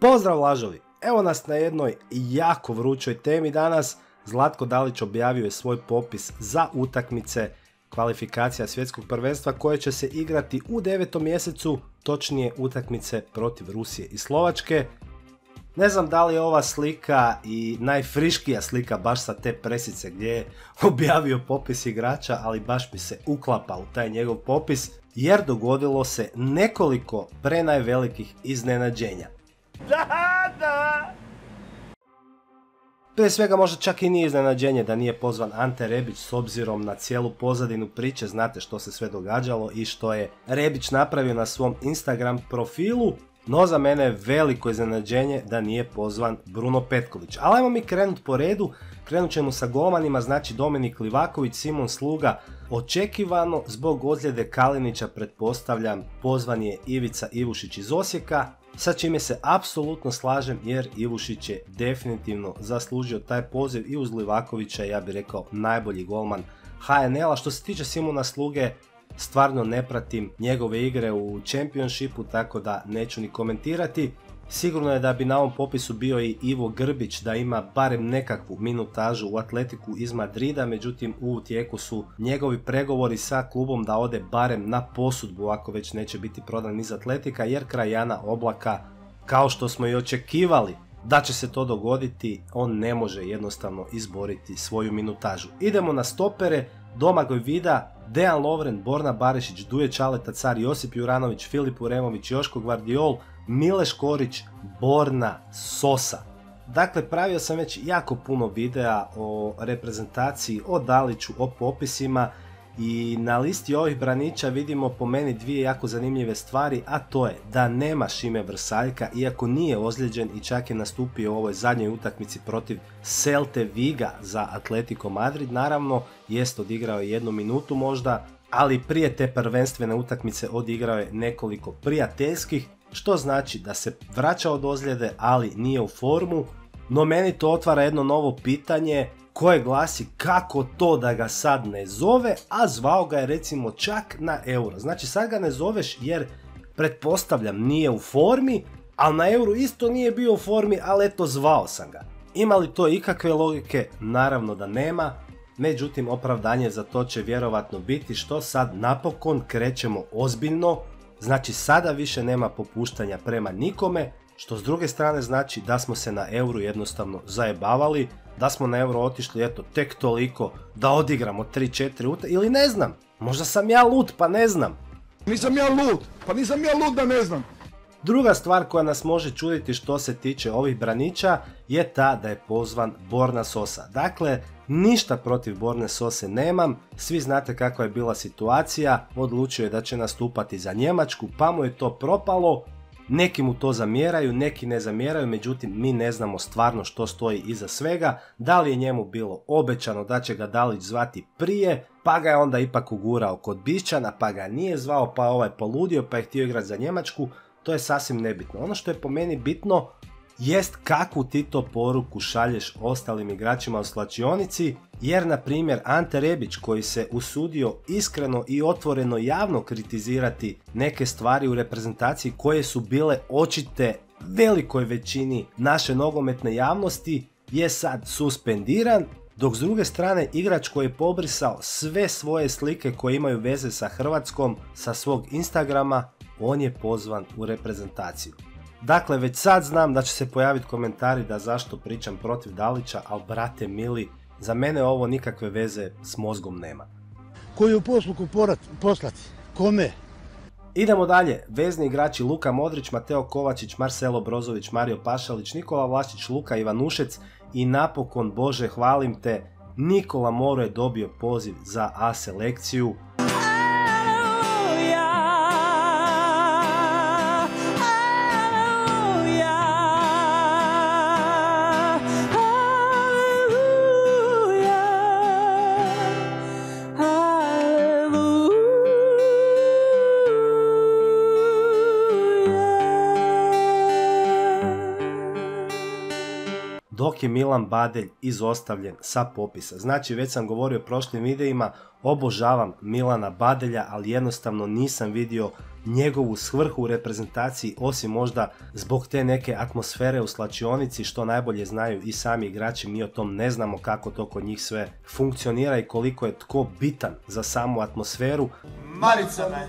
Pozdrav lažovi, evo nas na jednoj jako vrućoj temi danas. Zlatko Dalić objavio je svoj popis za utakmice kvalifikacija svjetskog prvenstva koje će se igrati u 9. mjesecu, točnije utakmice protiv Rusije i Slovačke. Ne znam da li je ova slika i najfriškija slika baš sa te presice gdje je objavio popis igrača, ali baš mi se uklapa u taj njegov popis jer dogodilo se nekoliko prenajvelikih iznenađenja. Prije svega možda čak i nije iznenađenje da nije pozvan Ante Rebić s obzirom na cijelu pozadinu priče, znate što se sve događalo i što je Rebić napravio na svom Instagram profilu, no za mene je veliko iznenađenje da nije pozvan Bruno Petković. Ali ajmo mi krenuti po redu, krenut ćemo sa golmanima, znači Dominik Livaković, Simon Sluga, očekivano zbog ozljede Kalinića pretpostavljam pozvan je Ivica Ivušić iz Osijeka, sa čime se apsolutno slažem jer Ivušić je definitivno zaslužio taj poziv i uz Livakovića ja bih rekao najbolji golman HNL-a. Što se tiče Simona Sluge, stvarno ne pratim njegove igre u Championshipu, tako da neću ni komentirati. Sigurno je da bi na ovom popisu bio i Ivo Grbić da ima barem nekakvu minutažu u Atletiku iz Madrida, međutim u tijeku su njegovi pregovori sa klubom da ode barem na posudbu ako već neće biti prodan iz Atletika, jer kraj Jana Oblaka, kao što smo i očekivali da će se to dogoditi, on ne može jednostavno izboriti svoju minutažu. Idemo na stopere, Domagoj Vida, Dejan Lovren, Borna Barišić, Duje Čaleta Car, Josip Juranović, Filip Uremović, Joško Gvardiol, Mile Škorić, Borna Sosa. Dakle, pravio sam već jako puno videa o reprezentaciji, o Daliću, o popisima i na listi ovih braniča vidimo po meni dvije jako zanimljive stvari, a to je da nema Šime Vrsaljka, iako nije ozlijeđen i čak je nastupio u ovoj zadnjoj utakmici protiv Celte Viga za Atletico Madrid, naravno jest odigrao je 1 minutu možda, ali prije te prvenstvene utakmice odigrao je nekoliko prijateljskih, što znači da se vraća od ozljede, ali nije u formu. No meni to otvara jedno novo pitanje koje glasi kako to da ga sad ne zove, a zvao ga je recimo čak na Euro. Znači sad ga ne zoveš jer pretpostavljam nije u formi, ali na Euro isto nije bio u formi, ali eto zvao sam ga. Ima li to ikakve logike? Naravno da nema. Međutim, opravdanje za to će vjerovatno biti što sad napokon krećemo ozbiljno. Znači sada više nema popuštanja prema nikome, što s druge strane znači da smo se na Euro jednostavno zajebavali, da smo na Euro otišli eto tek toliko da odigramo 3-4 ili ne znam, možda sam ja lud pa ne znam. Nisam ja lud, pa nisam ja lud da ne znam. Druga stvar koja nas može čuditi što se tiče ovih braniča je ta da je pozvan Borna Sosa. Dakle, ništa protiv Borne Sose nemam, svi znate kakva je bila situacija, odlučio je da će nastupati za Njemačku pa mu je to propalo, neki mu to zamjeraju, neki ne zamjeraju, međutim mi ne znamo stvarno što stoji iza svega, da li je njemu bilo obećano da će ga Dalić zvati prije, pa ga je onda ipak ugurao kod Bišćana, pa ga nije zvao, pa ovaj poludio pa je htio igrati za Njemačku. To je sasvim nebitno. Ono što je po meni bitno jest kakvu ti to poruku šalješ ostalim igračima u slačionici, jer na primjer Ante Rebić koji se usudio iskreno i otvoreno javno kritizirati neke stvari u reprezentaciji koje su bile očite velikoj većini naše nogometne javnosti je sad suspendiran, dok s druge strane igrač koji je pobrisao sve svoje slike koje imaju veze sa Hrvatskom sa svog Instagrama, on je pozvan u reprezentaciju. Dakle, već sad znam da će se pojaviti komentari da zašto pričam protiv Dalića, ali brate mili, za mene ovo nikakve veze s mozgom nema. Koju posluku poslati? Kome? Idemo dalje, vezni igrači Luka Modrić, Mateo Kovačić, Marcelo Brozović, Mario Pašalić, Nikola Vlašić, Luka Ivanušec i napokon, Bože hvalim te, Nikola Moro je dobio poziv za A selekciju. Dok je Milan Badelj izostavljen sa popisa. Znači, već sam govorio u prošlim videima, obožavam Milana Badelja, ali jednostavno nisam vidio njegovu svrhu u reprezentaciji, osim možda zbog te neke atmosfere u slačionici, što najbolje znaju i sami igrači. Mi o tom ne znamo kako to kod njih sve funkcionira i koliko je tko bitan za samu atmosferu. Marica me!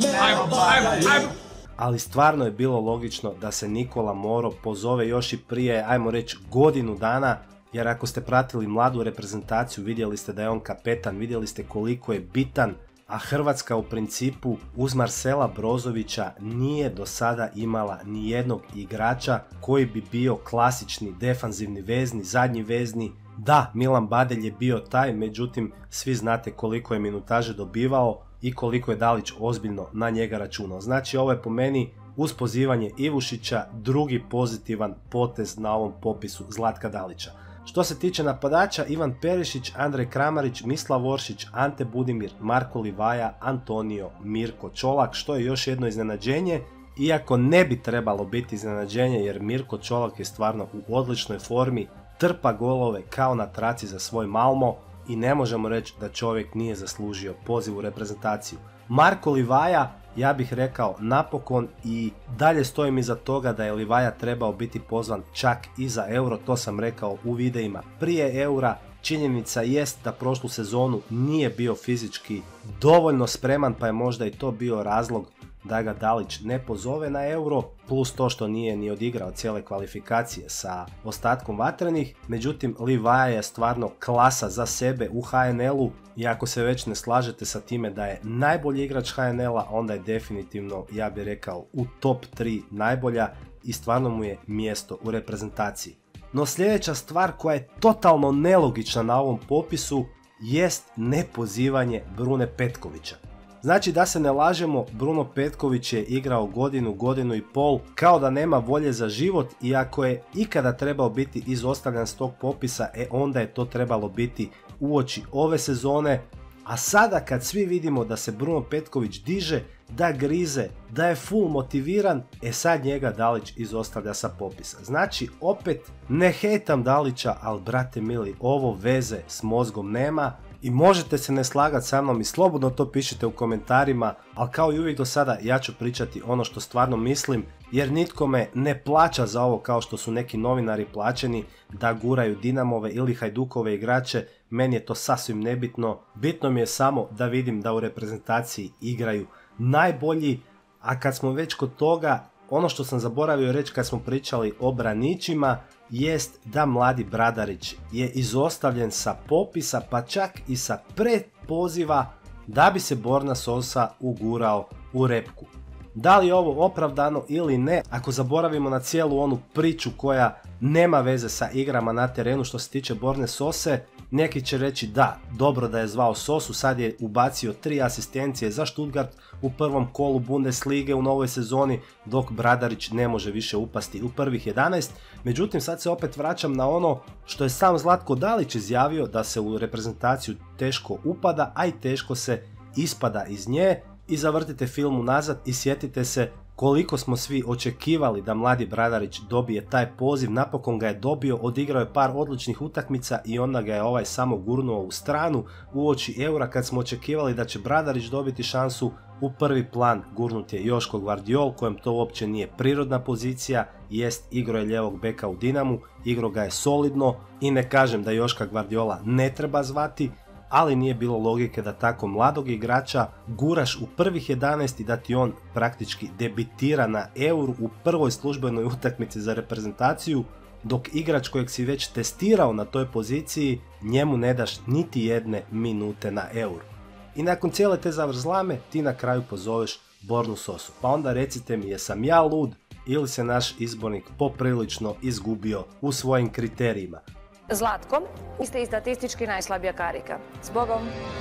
Ali stvarno je bilo logično da se Nikola Moro pozove još i prije, ajmo reći, godinu dana, jer ako ste pratili mladu reprezentaciju, vidjeli ste da je on kapetan, vidjeli ste koliko je bitan, a Hrvatska u principu uz Marcela Brozovića nije do sada imala ni jednog igrača koji bi bio klasični defanzivni vezni, zadnji vezni. Da, Milan Badelj je bio taj, međutim svi znate koliko je minutaže dobivao i koliko je Dalić ozbiljno na njega računao. Znači ovo je po meni uz pozivanje Ivušića drugi pozitivan potez na ovom popisu Zlatka Dalića. Što se tiče napadača, Ivan Perišić, Andrej Kramarić, Mislav Oršić, Ante Budimir, Marko Livaja, Antonio, Mirko Čolak, što je još jedno iznenađenje, iako ne bi trebalo biti iznenađenje jer Mirko Čolak je stvarno u odličnoj formi, trpa golove kao na traci za svoj Malmo i ne možemo reći da čovjek nije zaslužio poziv u reprezentaciju. Marko Livaja, ja bih rekao napokon, i dalje stojim iza toga da je Livaja trebao biti pozvan čak i za Euro, to sam rekao u videima prije Eura. Činjenica jest da prošlu sezonu nije bio fizički dovoljno spreman, pa je možda i to bio razlog da ga Dalić ne pozove na Euro, plus to što nije ni odigrao cijele kvalifikacije sa ostatkom vatrenih. Međutim, Livaja je stvarno klasa za sebe u HNL-u i ako se već ne slažete sa time da je najbolji igrač HNL-a, onda je definitivno, ja bih rekao, u top 3 najbolja i stvarno mu je mjesto u reprezentaciji. No sljedeća stvar koja je totalno nelogična na ovom popisu jest nepozivanje Brune Petkovića. Znači, da se ne lažemo, Bruno Petković je igrao godinu i pol kao da nema volje za život i ako je ikada trebao biti izostavljan s tog popisa, onda je to trebalo biti uoči ove sezone. A sada kad svi vidimo da se Bruno Petković diže, da grize, da je full motiviran, sad njega Dalić izostavlja sa popisa. Znači, opet ne hejtam Dalića, ali brate mili, ovo veze s mozgom nema. I možete se ne slagati sa mnom i slobodno to pišite u komentarima, ali kao i uvijek do sada ja ću pričati ono što stvarno mislim, jer nitko me ne plaća za ovo kao što su neki novinari plaćeni da guraju Dinamove ili Hajdukove igrače. Meni je to sasvim nebitno, bitno mi je samo da vidim da u reprezentaciji igraju najbolji. A kad smo već kod toga, ono što sam zaboravio reći kad smo pričali o braničima jest da mladi Bradarić je izostavljen sa popisa, pa čak i sa predpoziva da bi se Borna Sosa ugurao u repku. Da li je ovo opravdano ili ne, ako zaboravimo na cijelu onu priču koja nema veze sa igrama na terenu što se tiče Borne Sose, neki će reći da, dobro da je zvao Sosu, sad je ubacio 3 asistencije za Stuttgart u prvom kolu Bundeslige u novoj sezoni, dok Bradarić ne može više upasti u prvih 11. Međutim, sad se opet vraćam na ono što je sam Zlatko Dalić izjavio, da se u reprezentaciju teško upada, a i teško se ispada iz nje. I zavrtite film unazad i sjetite se koliko smo svi očekivali da mladi Bradarić dobije taj poziv. Napokon ga je dobio, odigrao je par odličnih utakmica i onda ga je ovaj samo gurnuo u stranu uoči Eura kad smo očekivali da će Bradarić dobiti šansu. U prvi plan gurnut je Joško Gvardiol, kojem to uopće nije prirodna pozicija, jest igro je ljevog beka u Dinamu, igro ga je solidno i ne kažem da Joška Gvardiola ne treba zvati, ali nije bilo logike da tako mladog igrača guraš u prvih 11 i da ti on praktički debitira na Euru u prvoj službenoj utakmici za reprezentaciju, dok igrač kojeg si već testirao na toj poziciji njemu ne daš niti jedne minute na Euru. I nakon cijele te zavrzlame ti na kraju pozoveš Bornu Sosu. Pa onda recite mi, jesam ja lud ili se naš izbornik poprilično izgubio u svojim kriterijima. Zlatko, vi ste i statistički najslabija karika. Zbogom.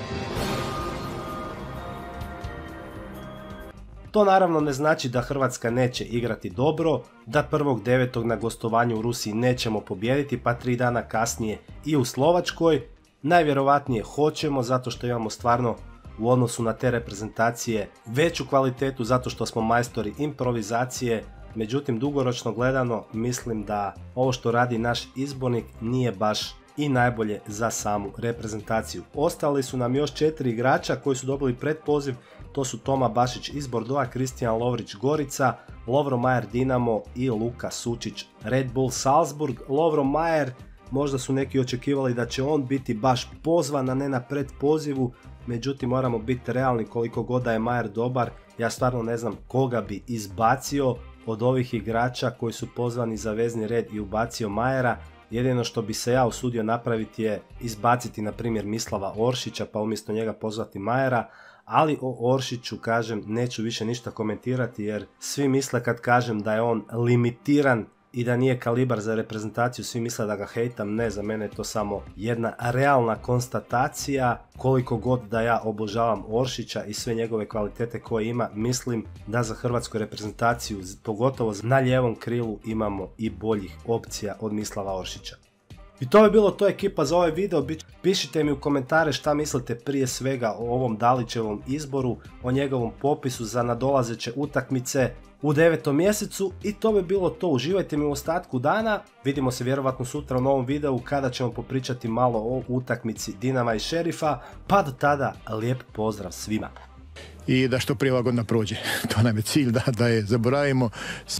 To naravno ne znači da Hrvatska neće igrati dobro, da 1.9. na gostovanju u Rusiji nećemo pobijediti, pa 3 dana kasnije i u Slovačkoj. Najvjerovatnije hoćemo, zato što imamo stvarno u odnosu na te reprezentacije veću kvalitetu, zato što smo majstori improvizacije. Međutim, dugoročno gledano, mislim da ovo što radi naš izbornik nije baš i najbolje za samu reprezentaciju. Ostali su nam još 4 igrača koji su dobili predpoziv, to su Toma Bašić iz Bordeauxa, Kristijan Lovrić Gorica, Lovro Majer Dinamo i Luka Sučić Red Bull Salzburg. Lovro Majer, možda su neki očekivali da će on biti baš pozvan, a ne na predpozivu, međutim moramo biti realni, koliko god da je Majer dobar, ja stvarno ne znam koga bi izbacio od ovih igrača koji su pozvani za vezni red i ubacio Majera. Jedino što bi se ja usudio napraviti je izbaciti na primjer Mislava Oršića pa umjesto njega pozvati Majera, ali o Oršiću kažem neću više ništa komentirati jer svi misle kad kažem da je on limitiran i da nije kalibar za reprezentaciju, svi misle da ga hejtam. Ne, za mene je to samo jedna realna konstatacija. Koliko god da ja obožavam Oršića i sve njegove kvalitete koje ima, mislim da za hrvatsku reprezentaciju, pogotovo na lijevom krilu, imamo i boljih opcija od Mislava Oršića. I to je bilo to, ekipa, za ovaj video. Pišite mi u komentare šta mislite prije svega o ovom Dalićevom izboru, o njegovom popisu za nadolazeće utakmice u 9. mjesecu i to bi bilo to. Uživajte mi u ostatku dana, vidimo se vjerovatno sutra u novom videu kada ćemo popričati malo o utakmici Dinama i Šerifa, pa do tada lijep pozdrav svima. I da što prije ova godina prođe, to nam je cilj, da je zaboravimo.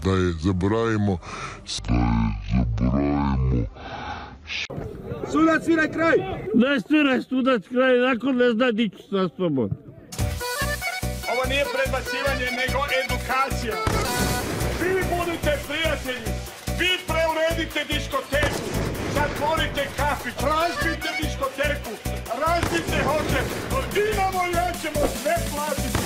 Sudac, sviraj kraj! Ne sviraj sudac kraj, nakon ne zna dići sa sobom. Ovo nije predbacivanje, nego edukacija. Vi budite prijatelji, vi preuredite diskoteku, zatvorite kafić, razbite diskoteku, razbite hotel, Dinamo i ja ćemo sve platiti.